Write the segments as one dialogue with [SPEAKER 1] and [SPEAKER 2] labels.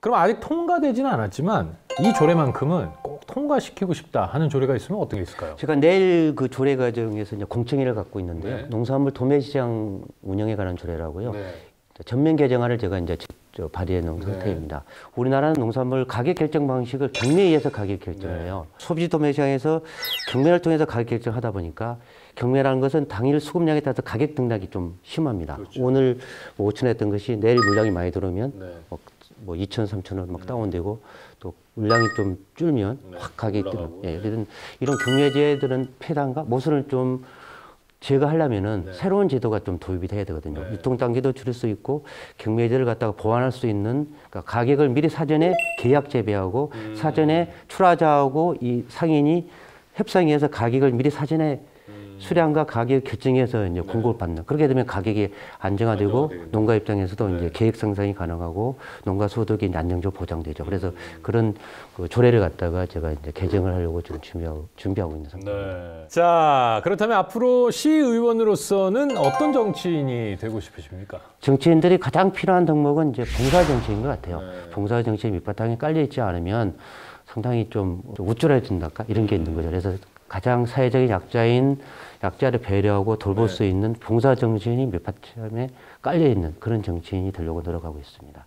[SPEAKER 1] 그럼 아직 통과되지는 않았지만 이 조례만큼은 꼭 통과시키고 싶다 하는 조례가 있으면 어떤 게 있을까요?
[SPEAKER 2] 제가 내일 그 조례 과정에서 이제 공청회를 갖고 있는데요.
[SPEAKER 1] 네.
[SPEAKER 2] 농산물 도매시장 운영에 관한 조례라고요.
[SPEAKER 1] 네.
[SPEAKER 2] 전면 개정안을 제가 이제 발의해 놓은
[SPEAKER 1] 네.
[SPEAKER 2] 상태입니다. 우리나라는 농산물 가격 결정 방식을 경매에 의해서 가격 결정을 해요. 소비자 도매시장에서 경매를 통해서 가격 결정하다 보니까 경매라는 것은 당일 수급량에 따라서 가격 등락이 좀 심합니다.
[SPEAKER 1] 그렇죠.
[SPEAKER 2] 오늘 뭐 5천 원 했던 것이 내일 물량이 많이 들어오면
[SPEAKER 1] 네.
[SPEAKER 2] 뭐 2천, 3천 원 막 다운되고 또 물량이 좀 줄면
[SPEAKER 1] 네.
[SPEAKER 2] 확 가격이 뛰는.
[SPEAKER 1] 올라가고.
[SPEAKER 2] 예, 이런 경매제들은 폐단과 모순을 좀 제거하려면은
[SPEAKER 1] 네.
[SPEAKER 2] 새로운 제도가 좀 도입이 돼야 되거든요.
[SPEAKER 1] 네.
[SPEAKER 2] 유통 단계도 줄일 수 있고 경매제를 갖다가 보완할 수 있는, 그러니까 가격을 미리 사전에 계약 재배하고 사전에 출하자하고 이 상인이 협상해서 가격을 미리 사전에 수량과 가격 결정해서 이제 공고를 받는. 그렇게 되면 가격이 안정화되고 농가 입장에서도 이제 계획 생산이 가능하고 농가 소득이 이제 안정적으로 보장되죠. 그래서 그런 그 조례를 갖다가 제가 이제 개정을 하려고 지금 준비하고 있는 상태입니다.
[SPEAKER 1] 네. 자, 그렇다면 앞으로 시의원으로서는 어떤 정치인이 되고 싶으십니까?
[SPEAKER 2] 정치인들이 가장 필요한 덕목은 이제 봉사 정치인 것 같아요.
[SPEAKER 1] 네.
[SPEAKER 2] 봉사 정치의 밑바탕에 깔려 있지 않으면 상당히 좀 우쭐해진달까 이런 게 있는 거죠. 그래서 가장 사회적인 약자를 배려하고 돌볼 수 있는 봉사 정치인이 밑바탕에 깔려 있는 그런 정치인이 되려고 노력하고 있습니다.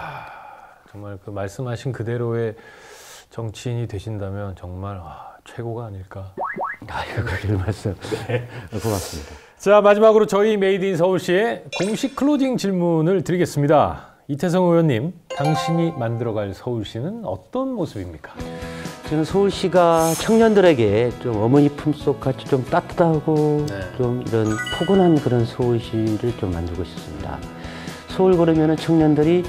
[SPEAKER 1] 정말 그 말씀하신 그대로의 정치인이 되신다면 정말 최고가 아닐까.
[SPEAKER 2] 그런 말씀. 네. 고맙습니다.
[SPEAKER 1] 자, 마지막으로 저희 메이드 인 서울시의 공식 클로징 질문을 드리겠습니다. 이태성 의원님, 당신이 만들어갈 서울시는 어떤 모습입니까?
[SPEAKER 2] 저는 서울시가 청년들에게 좀 어머니 품속 같이 좀 따뜻하고
[SPEAKER 1] 네.
[SPEAKER 2] 좀 이런 포근한 그런 서울시를 좀 만들고 싶습니다. 서울 그러면은 청년들이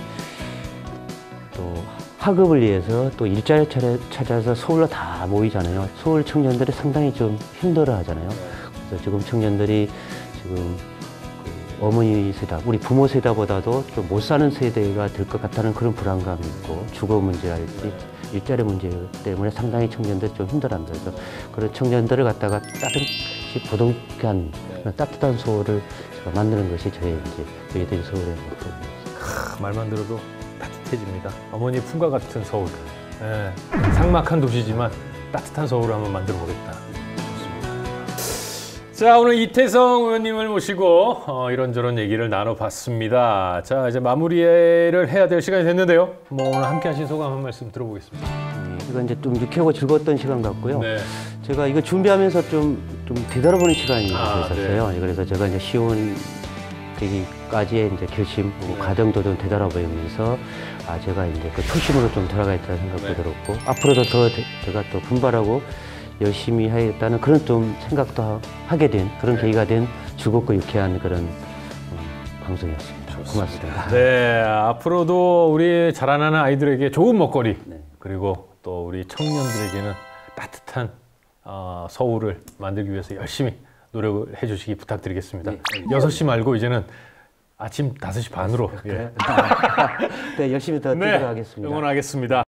[SPEAKER 2] 또 학업을 위해서 또 일자리 찾아서 서울로 다 모이잖아요. 서울 청년들이 상당히 좀 힘들어 하잖아요. 그래서 지금 청년들이 지금 그 어머니 세대, 우리 부모 세대보다도 좀 못 사는 세대가 될 것 같다는 그런 불안감이 있고 주거 문제랄지 일자리 문제 때문에 상당히 청년들이 좀 힘들어합니다. 그래서 그런 청년들을 갖다가 따뜻이 보동한 따뜻한 서울을 제가 만드는 것이 저의 이제 메이드 인 서울의 목표입니다.
[SPEAKER 1] 말만 들어도 따뜻해집니다. 어머니 품과 같은 서울. 예, 삭막한 도시지만 따뜻한 서울을 한번 만들어 보겠다. 좋습니다. 자, 오늘 이태성 의원님을 모시고 이런저런 얘기를 나눠봤습니다. 자, 이제 마무리를 해야 될 시간이 됐는데요. 뭐 오늘 함께 하신 소감 한 말씀 들어보겠습니다.
[SPEAKER 2] 이건 이제 좀 유쾌하고 즐거웠던 시간 같고요.
[SPEAKER 1] 네.
[SPEAKER 2] 제가 이거 준비하면서 좀 되돌아보는 시간이
[SPEAKER 1] 아,
[SPEAKER 2] 있었어요. 네. 그래서 제가 이제 시의원 되기까지의 이제 결심, 과정도 좀 되돌아보면서 제가 이제 그 초심으로 좀 돌아가 있다는 생각도
[SPEAKER 1] 네.
[SPEAKER 2] 들었고 앞으로도 더 제가 또 분발하고 열심히 하겠다는 그런 좀 생각도 하게 된 그런 계기가 된 즐겁고 유쾌한 그런 방송이었습니다. 고맙습니다.
[SPEAKER 1] 네, 앞으로도 우리 자라나는 아이들에게 좋은 먹거리
[SPEAKER 2] 네.
[SPEAKER 1] 그리고 또 우리 청년들에게는 따뜻한 서울을 만들기 위해서 열심히 노력을 해주시기 부탁드리겠습니다.
[SPEAKER 2] 네,
[SPEAKER 1] 6시 말고 이제는 아침 5시 반으로
[SPEAKER 2] 네, 열심히 더 뛰도록 하겠습니다.
[SPEAKER 1] 응원하겠습니다.